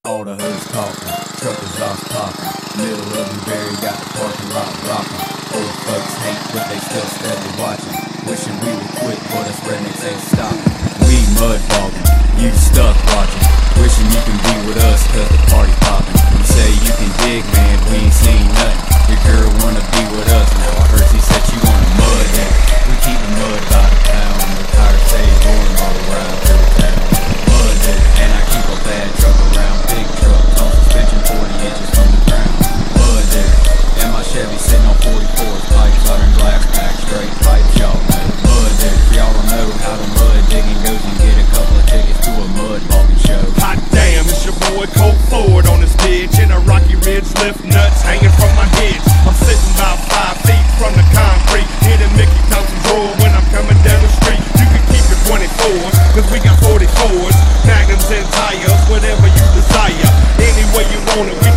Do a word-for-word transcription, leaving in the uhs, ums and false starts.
All the hoes talking, truckers off popping. Middle of the berry got the parking lot rocking. Old folks hate, but they still steadily watching. Wishing we would quit, but us rednecks ain't stopping. We mud bogging, you stuck watching. Wishing you can be with us, cause the party popping. You say you can dig, man, we ain't seen nothing. Your girl wanna be with us, now I heard she said she wanna mud that. We keep the mud by the pound, the tire stay rolling all around every town. Mud that, and I keep a bad truck around. Big truck, on suspension forty inches from the ground. Mud that, and my Chevy sitting on forty-fours, pipes out in glass pack, straight pipes, y'all know. Mud that, y'all don't know how the mud digging goes and get a couple of tickets to a mud bogging show. Hot damn, it's your boy Colt Ford on this bitch in a rocky ridge, lift nuts hanging from my hitch. I'm sitting about five feet from the concrete, hitting Mickey Thompson's drawer when I'm coming down the street. You can keep your twenty-fours, cause we got forty-fours, magnums and tires, whatever you desire. Any way you want it, we